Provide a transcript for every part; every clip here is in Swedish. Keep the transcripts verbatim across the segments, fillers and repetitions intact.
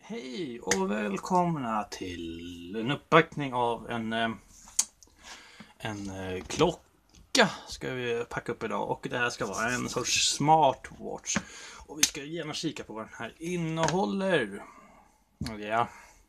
Hej och välkomna till en uppbackning av en, en klocka ska vi packa upp idag. Och det här ska vara en sorts smartwatch. Och vi ska gärna kika på vad den här innehåller. Ja.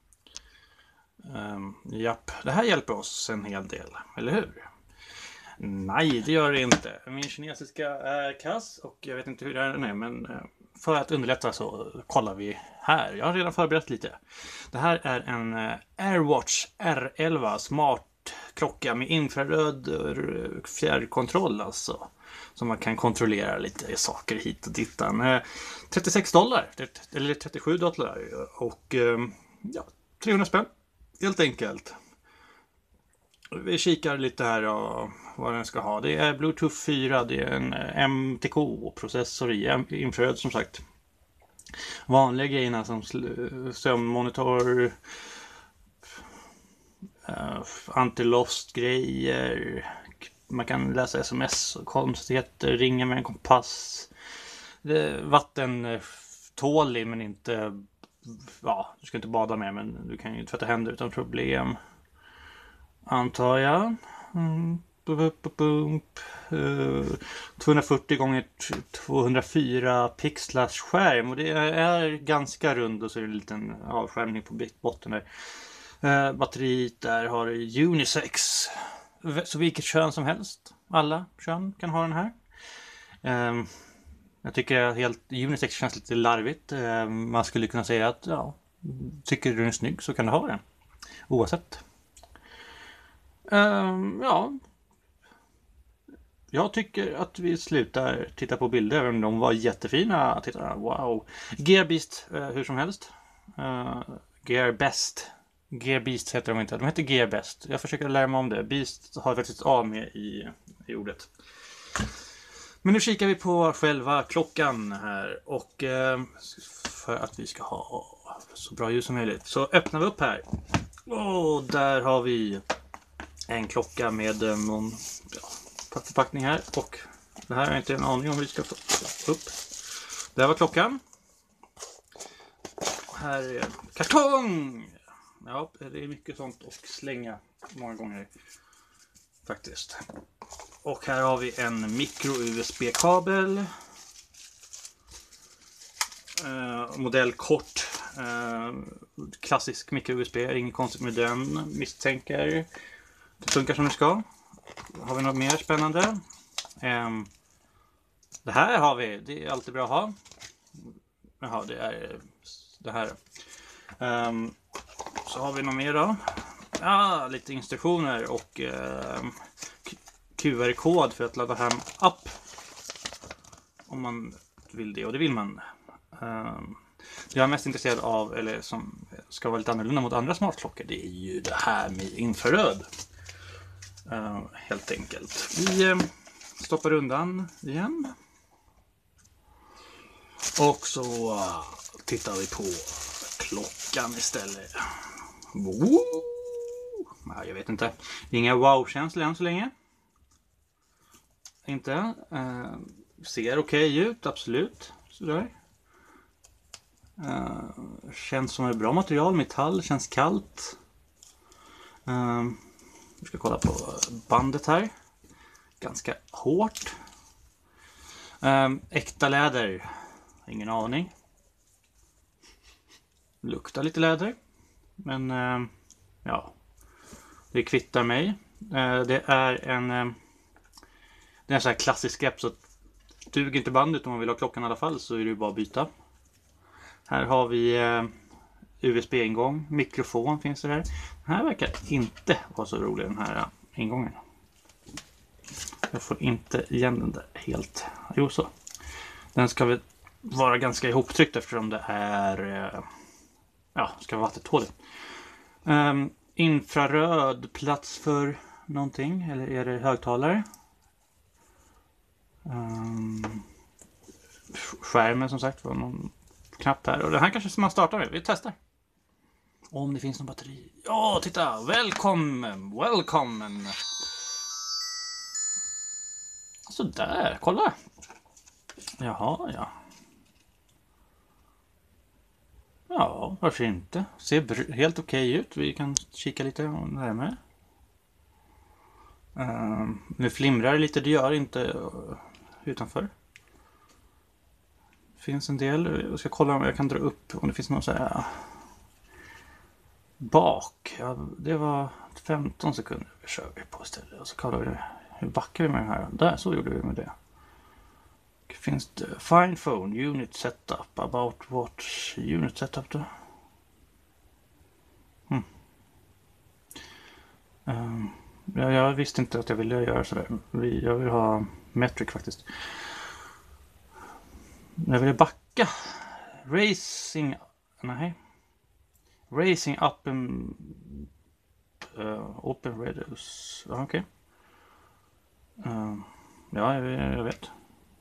Um, japp, det här hjälper oss en hel del, eller hur? Nej, det gör det inte. Min kinesiska är kass och jag vet inte hur den är, men för att underlätta så kollar vi här. Jag har redan förberett lite. Det här är en Rwatch R elva smart klocka med infraröd fjärrkontroll alltså. Så man kan kontrollera lite saker hit och dit. trettiosex dollar, eller trettiosju dollar och ja, trehundra spänn helt enkelt. Vi kikar lite här och vad den ska ha. Det är Bluetooth fyra, det är en M T K-processor i infraröd som sagt. Vanliga grejerna som sömnmonitor, uh, anti-lost-grejer. Man kan läsa sms och konstigheter, ringa med en kompass. Det är vattentålig men inte, ja, du ska inte bada med, men du kan ju tvätta händer utan problem. Antar jag. Mm. tvåhundrafyrtio gånger tvåhundrafyra pixlars skärm. Och det är ganska rund och så är det en liten avskärmning på botten där. Uh, batteriet där har unisex. Så vilket kön som helst. Alla kön kan ha den här. Uh, jag tycker att helt unisex känns lite larvigt. Uh, man skulle kunna säga att ja, tycker du den är snygg så kan du ha den. Oavsett. Uh, ja. Jag tycker att vi slutar titta på bilder, även om de var jättefina. Titta, wow. Gearbeast, uh, hur som helst. Uh, Gearbest. Gearbeast heter de inte. De heter Gearbest. Jag försöker lära mig om det. Beast har faktiskt A med i, i ordet. Men nu kikar vi på själva klockan här. Och uh, för att vi ska ha så bra ljus som möjligt så öppnar vi upp här. Och där har vi en klocka med någon ja, förpackning här. Och det här är inte en aning om hur vi ska få upp. Där var klockan. Och här är kartong. Ja, det är mycket sånt att slänga många gånger faktiskt. Och här har vi en micro-U S B-kabel. Uh, modell kort. Uh, klassisk micro-U S B. Inget konstigt med den. Misstänker. Det funkar som det ska. Har vi något mer spännande? Um, det här har vi. Det är alltid bra att ha. Jaha, det är det här. Um, så har vi något mer då. Ja, lite instruktioner och um, Q R-kod för att ladda hem app. Om man vill det, och det vill man. Um, jag är mest intresserad av, eller som ska vara lite annorlunda mot andra smartklockor, det är ju det här med infraröd. Uh, helt enkelt. Vi uh, stoppar undan igen. Och så uh, tittar vi på klockan istället. Woo! Nej, jag vet inte. Inga wow-känslor än så länge. Inte. Uh, ser okej okay ut, absolut. Sådär. Uh, känns som ett bra material. Metall, känns kallt. Uh, Vi ska kolla på bandet här. Ganska hårt. Um, äkta läder. Ingen aning. Luktar lite läder. Men um, ja. Det kvittar mig. Uh, det är en um, det är en sån här klassisk grepp, så duger inte bandet om man vill ha klockan i alla fall, så är det bara att byta. Här har vi uh, U S B-ingång, mikrofon finns det här. Den här verkar inte vara så rolig, den här ingången. Jag får inte igen den där helt. Jo, så. Den ska väl vara ganska ihoptryckt eftersom det är ja, ska vara vattentålig. Um, infraröd, plats för någonting, eller är det högtalare? Um, skärmen som sagt var någon knapp här, och den här kanske man startar med. Vi testar. Om det finns någon batteri. Ja, titta! Välkommen! Välkommen! Så där, kolla! Jaha, ja. Ja, Ja, varför inte? Ser helt okej ut. Vi kan kika lite närmare. Uh, nu flimrar det lite, det gör inte uh, utanför. Det finns en del. Jag ska kolla om jag kan dra upp om det finns någon så här uh, bak. Ja, det var femton sekunder vi kör vi på istället. Och så kollar vi hur backar vi med det här. Där, så gjorde vi med det. Finns det Find Phone, Unit Setup, About Watch, Unit Setup då? Hmm. Um, jag, jag visste inte att jag ville göra sådär. Vi, jag vill ha metric faktiskt. Jag ville backa. Racing, nej. Racing up and uh, open radius. Okej. Okay. Um, ja, jag, jag vet.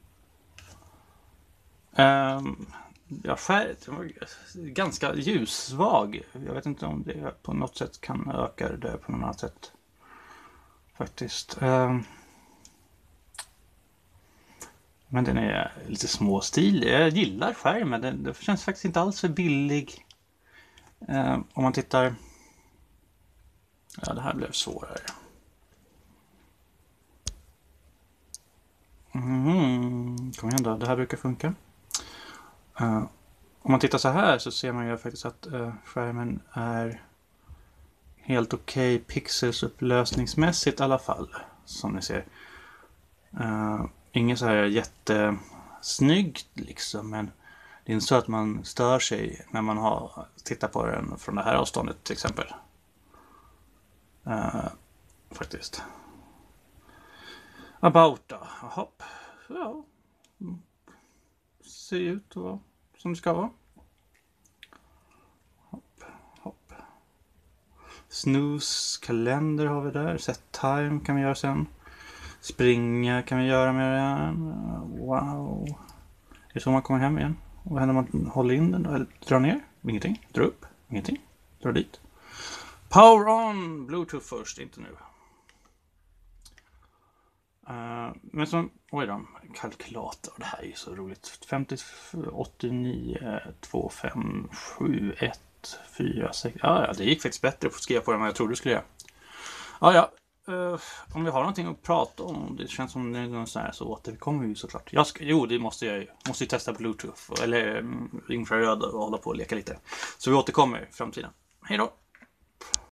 Um, ja, färgen var ganska ljussvag. Jag vet inte om det på något sätt kan öka det på något annat sätt. Faktiskt. Um, men den är lite småstil. Jag gillar skärmen. Den, den känns faktiskt inte alls för billig. Um, om man tittar... Ja, det här blev svårare. Mm, kom igen då. Det här brukar funka. Uh, om man tittar så här så ser man ju faktiskt att uh, skärmen är helt okej okay pixels upplösningsmässigt i alla fall, som ni ser. Uh, ingen så här jättesnyggt liksom, men det är inte så att man stör sig när man har tittat på den från det här avståndet till exempel. Uh, faktiskt. About då. Hopp. Ja. Ser ut att vara som det ska vara. Hopp, hopp. Snooze, kalender har vi där. Set time kan vi göra sen. Springa kan vi göra med den. Wow. Det är så man kommer hem igen. Och vad händer om man håller in den? Eller drar ner? Ingenting. Drar upp? Ingenting. Drar dit. Power on! Bluetooth först, inte nu. Uh, men som, oj då, kalkylator, det här är ju så roligt. femtio, åttionio, två, fem, sju, ett, fyra, sex. Ja, ja, det gick faktiskt bättre att skriva på det än vad jag trodde det skulle göra. Ja, ja. Uh, om vi har någonting att prata om, det känns som det är någon sån här, så återkommer vi ju såklart. Jag ska, jo, det måste jag ju. Måste ju testa Bluetooth eller um, infraröd och hålla på och leka lite. Så vi återkommer i framtiden. Hej då!